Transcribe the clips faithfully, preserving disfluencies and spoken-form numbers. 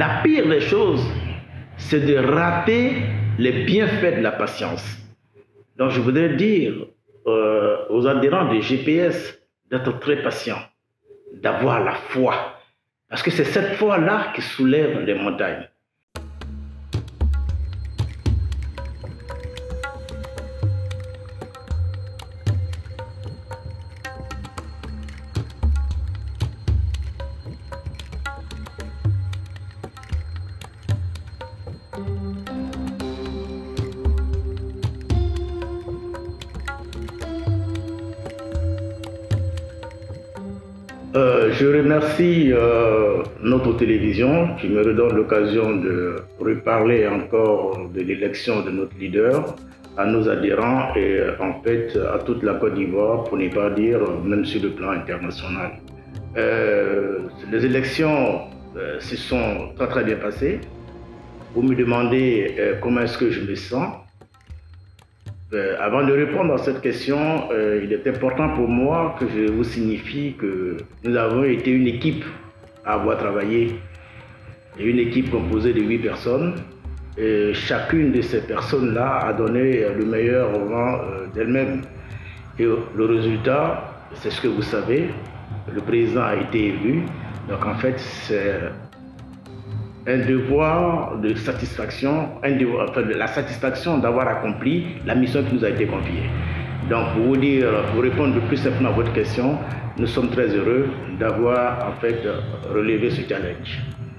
la pire des choses, c'est de rater les bienfaits de la patience. Donc je voudrais dire euh, aux adhérents de G P S d'être très patients, d'avoir la foi. Parce que c'est cette foi-là qui soulève les montagnes. Euh, je remercie euh, notre télévision qui me redonne l'occasion de reparler encore de l'élection de notre leader à nos adhérents et en fait à toute la Côte d'Ivoire, pour ne pas dire même sur le plan international. Euh, les élections euh, se sont très très bien passées. Vous me demandez euh, comment est-ce que je me sens. Euh, avant de répondre à cette question, euh, il est important pour moi que je vous signifie que nous avons été une équipe à avoir travaillé, une équipe composée de huit personnes. Et chacune de ces personnes-là a donné le meilleur au vent euh, d'elle-même. Et le résultat, c'est ce que vous savez, le président a été élu. Donc en fait, c'est un devoir de satisfaction, un devoir, enfin, la satisfaction d'avoir accompli la mission qui nous a été confiée. Donc pour vous dire, pour répondre plus simplement à votre question, nous sommes très heureux d'avoir en fait relevé ce challenge.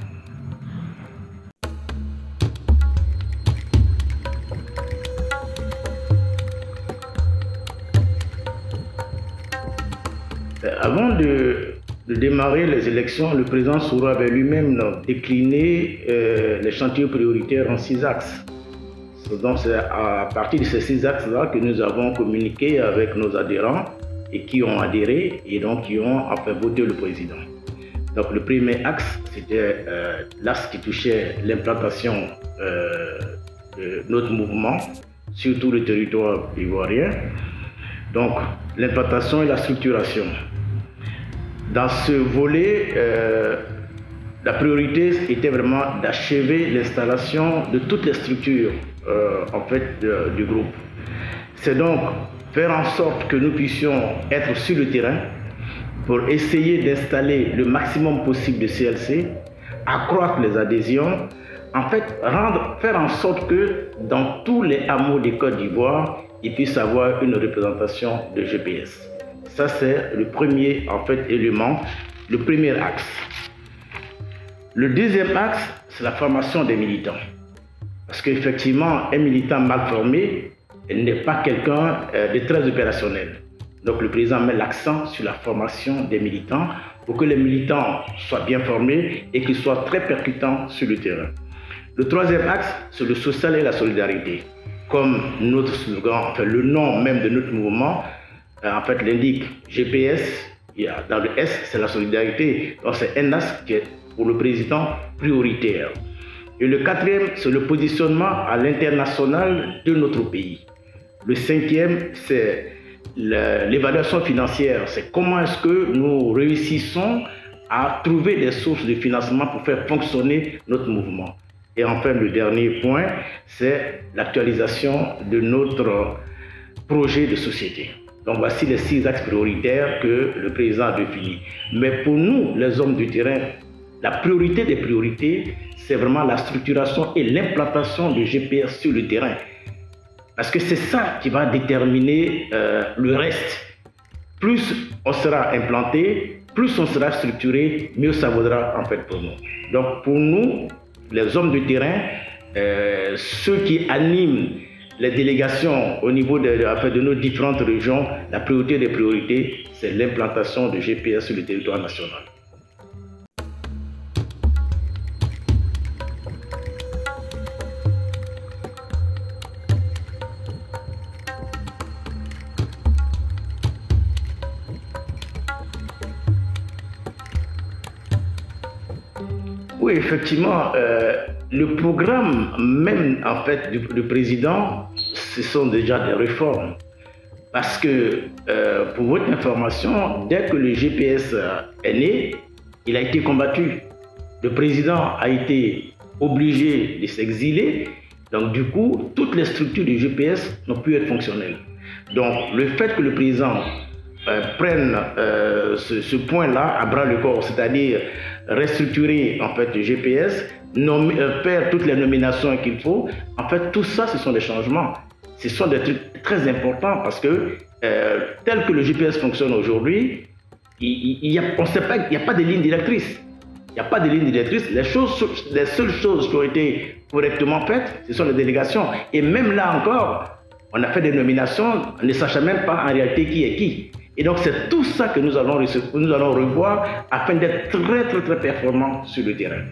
Avant de De démarrer les élections, le président Soro avait lui-même décliné euh, les chantiers prioritaires en six axes. Donc c'est à partir de ces six axes-là que nous avons communiqué avec nos adhérents et qui ont adhéré et donc qui ont enfin voté le président. Donc le premier axe, c'était euh, l'axe qui touchait l'implantation euh, de notre mouvement sur tout le territoire ivoirien. Donc l'implantation et la structuration. Dans ce volet, euh, la priorité était vraiment d'achever l'installation de toutes les structures euh, en fait, de, du groupe. C'est donc faire en sorte que nous puissions être sur le terrain pour essayer d'installer le maximum possible de C L C, accroître les adhésions, en fait, rendre, faire en sorte que dans tous les hameaux de Côte d'Ivoire, il puisse y avoir une représentation de G P S. Ça, c'est le premier en fait, élément, le premier axe. Le deuxième axe, c'est la formation des militants. Parce qu'effectivement, un militant mal formé n'est pas quelqu'un euh, de très opérationnel. Donc le président met l'accent sur la formation des militants pour que les militants soient bien formés et qu'ils soient très percutants sur le terrain. Le troisième axe, c'est le social et la solidarité. Comme notre slogan, enfin le nom même de notre mouvement, en fait, l'indique G P S, il y a, dans le S, c'est la solidarité. Donc, c'est un axe qui est pour le président prioritaire. Et le quatrième, c'est le positionnement à l'international de notre pays. Le cinquième, c'est l'évaluation financière. C'est comment est-ce que nous réussissons à trouver des sources de financement pour faire fonctionner notre mouvement. Et enfin, le dernier point, c'est l'actualisation de notre projet de société. Donc voici les six axes prioritaires que le président a définis. Mais pour nous, les hommes du terrain, la priorité des priorités, c'est vraiment la structuration et l'implantation de G P S sur le terrain. Parce que c'est ça qui va déterminer euh, le reste. Plus on sera implanté, plus on sera structuré, mieux ça vaudra en fait pour nous. Donc pour nous, les hommes du terrain, euh, ceux qui animent les délégations au niveau de, de, de nos différentes régions, la priorité des priorités, c'est l'implantation de G P S sur le territoire national. Oui, effectivement, euh, le programme même en fait du, du président, ce sont déjà des réformes. Parce que, euh, pour votre information, dès que le G P S est né, il a été combattu. Le président a été obligé de s'exiler. Donc du coup, toutes les structures du G P S n'ont pu être fonctionnelles. Donc le fait que le président euh, prenne euh, ce, ce point-là à bras le corps, c'est-à-dire restructurer en fait le G P S, nommer, euh, faire toutes les nominations qu'il faut, en fait tout ça ce sont des changements. Ce sont des trucs très importants parce que euh, tel que le G P S fonctionne aujourd'hui, il, il, il on sait pas, il n'y a pas de ligne directrice. Il n'y a pas de ligne directrice. Les, choses, les seules choses qui ont été correctement faites, ce sont les délégations. Et même là encore, on a fait des nominations, on ne sachant même pas en réalité qui est qui. Et donc c'est tout ça que nous allons, nous allons revoir afin d'être très très très performants sur le terrain.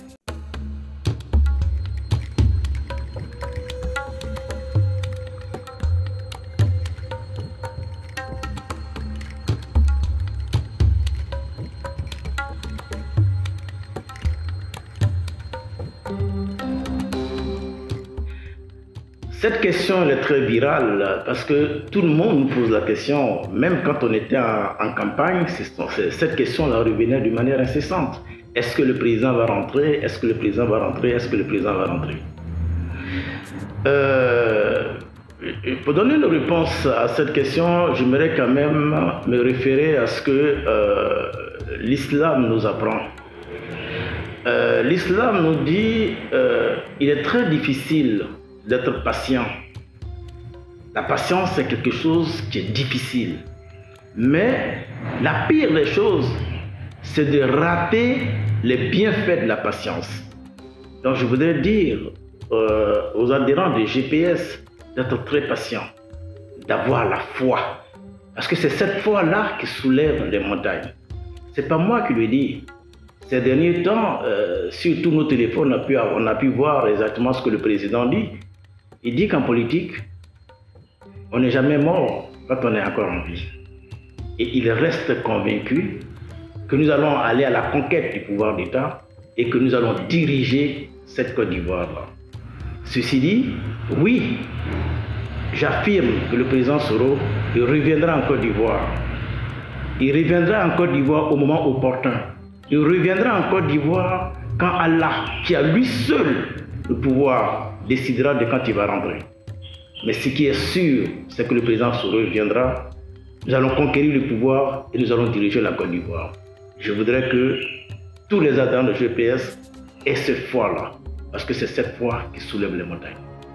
Cette question elle est très virale parce que tout le monde nous pose la question, même quand on était en, en campagne, cette question-là revenait d'une manière incessante. Est-ce que le président va rentrer? Est-ce que le président va rentrer? Est-ce que le président va rentrer? euh, Pour donner une réponse à cette question, j'aimerais quand même me référer à ce que euh, l'islam nous apprend. Euh, l'islam nous dit euh, il est très difficile d'être patient. La patience, c'est quelque chose qui est difficile. Mais la pire des choses, c'est de rater les bienfaits de la patience. Donc je voudrais dire euh, aux adhérents de G P S d'être très patients, d'avoir la foi. Parce que c'est cette foi-là qui soulève les montagnes. C'est pas moi qui le dis. Ces derniers temps, euh, sur tous nos téléphones, on a, pu, on a pu voir exactement ce que le président dit. Il dit qu'en politique, on n'est jamais mort quand on est encore en vie. Et il reste convaincu que nous allons aller à la conquête du pouvoir d'État et que nous allons diriger cette Côte d'Ivoire-là. Ceci dit, oui, j'affirme que le président Soro il reviendra en Côte d'Ivoire. Il reviendra en Côte d'Ivoire au moment opportun. Il reviendra en Côte d'Ivoire quand Allah, qui a lui seul le pouvoir, décidera de quand il va rentrer. Mais ce qui est sûr, c'est que le président Soro viendra, nous allons conquérir le pouvoir et nous allons diriger la Côte d'Ivoire. Je voudrais que tous les adhérents de G P S aient cette foi-là, parce que c'est cette foi qui soulève les montagnes.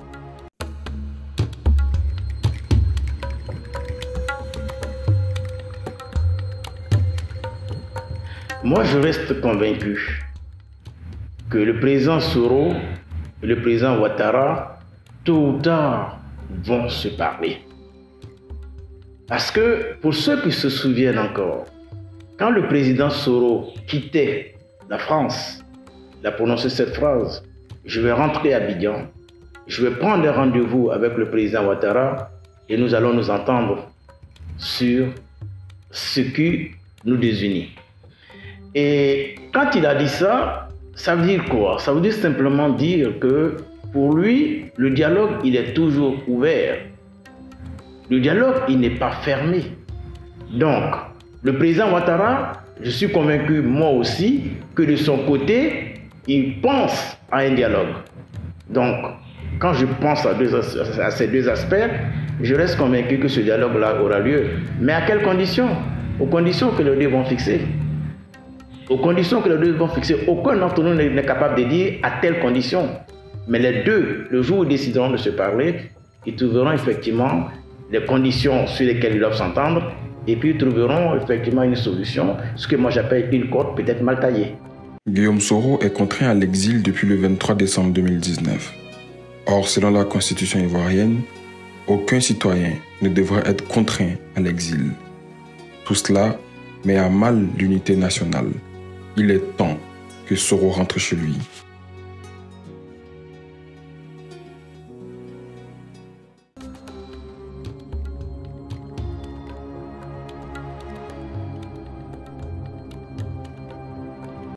Moi, je reste convaincu que le président Soro et le président Ouattara, tôt ou tard, vont se parler. Parce que, pour ceux qui se souviennent encore, quand le président Soro quittait la France, il a prononcé cette phrase, « Je vais rentrer à Abidjan, je vais prendre des rendez-vous avec le président Ouattara et nous allons nous entendre sur ce qui nous désunit. » Et quand il a dit ça, ça veut dire quoi? Ça veut dire simplement dire que pour lui, le dialogue, il est toujours ouvert. Le dialogue, il n'est pas fermé. Donc, le président Ouattara, je suis convaincu, moi aussi, que de son côté, il pense à un dialogue. Donc, quand je pense à, deux, à ces deux aspects, je reste convaincu que ce dialogue-là aura lieu. Mais à quelles conditions? Aux conditions que les deux vont fixer. Aux conditions que les deux vont fixer. Aucun d'entre nous n'est capable de dire à telles conditions. Mais les deux, le jour où ils décideront de se parler, ils trouveront effectivement les conditions sur lesquelles ils doivent s'entendre et puis ils trouveront effectivement une solution, ce que moi j'appelle une corde peut-être mal taillée. Guillaume Soro est contraint à l'exil depuis le vingt-trois décembre deux mille dix-neuf. Or, selon la constitution ivoirienne, aucun citoyen ne devrait être contraint à l'exil. Tout cela met à mal l'unité nationale. Il est temps que Soro rentre chez lui.